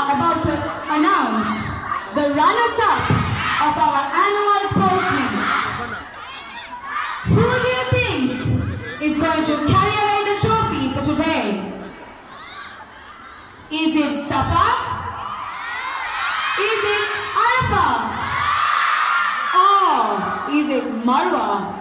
are about to announce the runners-up of our annual sports meet. Who do you think is going to carry away the trophy for today? Is it Safa? Is it Arafah? Or is it Marwa?